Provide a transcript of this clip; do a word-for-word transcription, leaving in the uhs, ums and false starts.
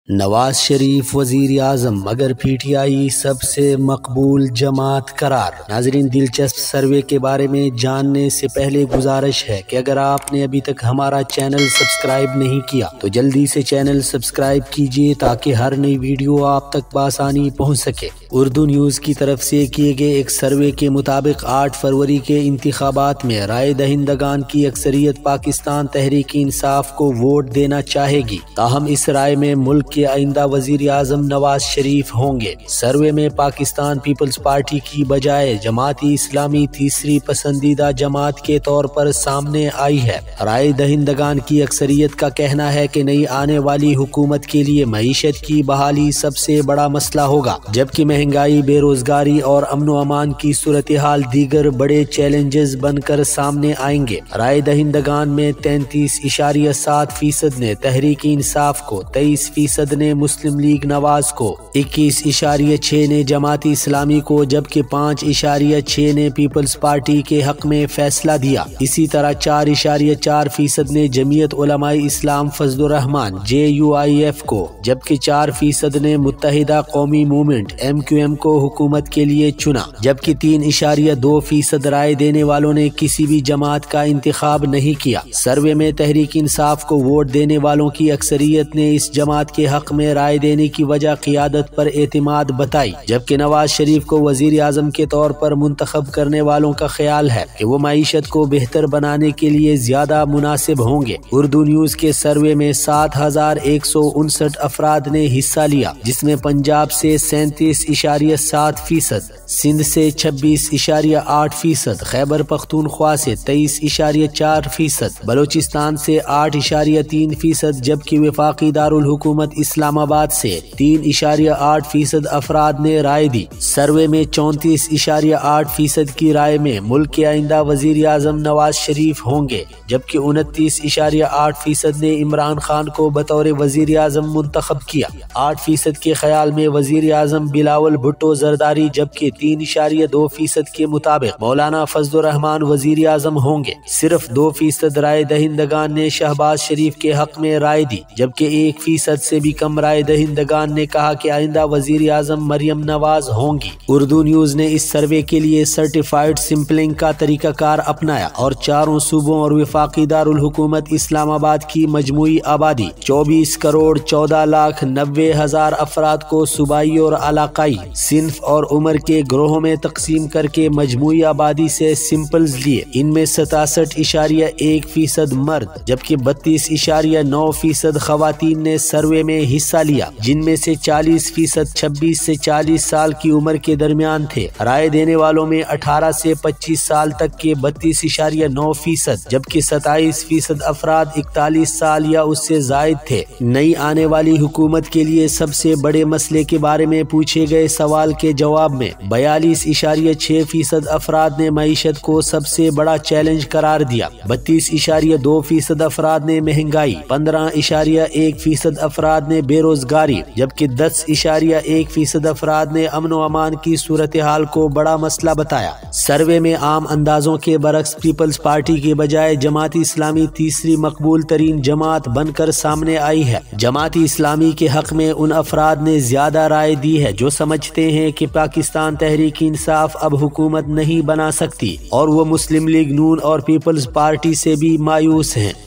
نواز شریف وزیر اعظم مگر P T I سب سے مقبول جماعت قرار۔ ناظرین، دلچسپ سروے کے بارے میں جاننے سے پہلے گزارش ہے کہ اگر آپ نے ابھی تک ہمارا چینل سبسکرائب نہیں کیا تو جلدی سے چینل سبسکرائب کیجیے تاکہ ہر نئی ویڈیو آپ تک بآسانی پہنچ سکے۔ اردو نیوز کی طرف سے کیے گئے ایک سروے کے مطابق آٹھ فروری کے انتخابات میں رائے دہندگان کی اکثریت پاکستان تحریک انصاف کو ووٹ دینا چاہے گی، تاہم اس رائے میں ملک کے آئندہ وزیر اعظم نواز شریف ہوں گے۔ سروے میں پاکستان پیپلز پارٹی کی بجائے جماعت اسلامی تیسری پسندیدہ جماعت کے طور پر سامنے آئی ہے۔ رائے دہندگان کی اکثریت کا کہنا ہے کہ نئی آنے والی حکومت کے لیے معیشت کی بحالی سب سے بڑا مسئلہ ہوگا، جبکہ مہنگائی، بے روزگاری اور امن و امان کی صورتحال دیگر بڑے چیلنجز بن کر سامنے آئیں گے۔ رائے دہندگان میں تینتیس اشاریہ سات فیصد نے تحریک انصاف کو، تیئیس فیصد نے مسلم لیگ نواز کو، اکیس اشاریہ چھ نے جماعت اسلامی کو، جبکہ پانچ اشاریہ چھ نے پیپلز پارٹی کے حق میں فیصلہ دیا۔ اسی طرح چار اشاریہ چار فیصد نے جمعیت علماء اسلام فضل الرحمان جے یو آئی ایف کو، جبکہ چار فیصد نے متحدہ قومی موومنٹ ایم کیو ایم کو حکومت کے لیے چنا، جبکہ تین اشاریہ دو فیصد رائے دینے والوں نے کسی بھی جماعت کا انتخاب نہیں کیا۔ سروے میں تحریک انصاف کو ووٹ دینے والوں کی اکثریت نے اس جماعت کے حق میں رائے دینے کی وجہ قیادت پر اعتماد بتائی، جبکہ نواز شریف کو وزیر اعظم کے طور پر منتخب کرنے والوں کا خیال ہے کہ وہ معیشت کو بہتر بنانے کے لیے زیادہ مناسب ہوں گے۔ اردو نیوز کے سروے میں سات ہزار ایک سو انسٹھ افراد نے حصہ لیا، جس میں پنجاب سے سینتیس اشاریہ سات فیصد، سندھ سے چھبیس اشاریہ آٹھ فیصد، خیبر پختونخوا سے تیئیس اشاریہ چار فیصد، بلوچستان سے آٹھ اشاریہ تین فیصد، جبکہ وفاقی دارالحکومت اسلام آباد سے تین اشاریہ آٹھ فیصد افراد نے رائے دی۔ سروے میں چونتیس اشاریہ آٹھ فیصد کی رائے میں ملک کے آئندہ وزیر اعظم نواز شریف ہوں گے، جبکہ انتیس اشاریہ آٹھ فیصد نے عمران خان کو بطور وزیر اعظم منتخب کیا۔ آٹھ فیصد کے خیال میں وزیر اعظم بلاول بھٹو زرداری، جبکہ تین اشاریہ دو فیصد کے مطابق مولانا فضل الرحمان وزیر اعظم ہوں گے۔ صرف دو فیصد رائے دہندگان نے شہباز شریف کے حق میں رائے دی، جبکہ ایک فیصد سے بھی کم رائے دہندگان نے کہا کہ آئندہ وزیر اعظم مریم نواز ہوں گی۔ اردو نیوز نے اس سروے کے لیے سرٹیفائیڈ سمپلنگ کا طریقہ کار اپنایا اور چاروں صوبوں اور وفاقی دارالحکومت اسلام آباد کی مجموعی آبادی چوبیس کروڑ چودہ لاکھ نوے ہزار افراد کو صوبائی اور علاقائی، صنف اور عمر کے گروہوں میں تقسیم کر کے مجموعی آبادی سے سمپلز لیے۔ ان میں ستاسٹھ اشاریہ ایک فیصد مرد، جبکہ بتیس اشاریہ نو فیصد خواتین نے سروے میں حصہ لیا، جن میں سے چالیس فیصد چھبیس سے چالیس سال کی عمر کے درمیان تھے۔ رائے دینے والوں میں اٹھارہ سے پچیس سال تک کے بتیس اشاریہ نو فیصد، جبکہ ستائیس فیصد افراد اکتالیس سال یا اس سے زائد تھے۔ نئی آنے والی حکومت کے لیے سب سے بڑے مسئلے کے بارے میں پوچھے گئے سوال کے جواب میں بیالیس اشاریہ چھ فیصد افراد نے معیشت کو سب سے بڑا چیلنج قرار دیا، بتیس اشاریہ دو فیصد افراد نے مہنگائی، پندرہ اشاریہ ایک فیصد افراد نے بے روزگاری، جبکہ دس اشاریہ ایک فیصد افراد نے امن و امان کی صورتحال کو بڑا مسئلہ بتایا۔ سروے میں عام اندازوں کے برعکس پیپلز پارٹی کے بجائے جماعت اسلامی تیسری مقبول ترین جماعت بن کر سامنے آئی ہے۔ جماعت اسلامی کے حق میں ان افراد نے زیادہ رائے دی ہے جو سمجھتے ہیں کہ پاکستان تحریک انصاف اب حکومت نہیں بنا سکتی، اور وہ مسلم لیگ نون اور پیپلز پارٹی سے بھی مایوس ہیں۔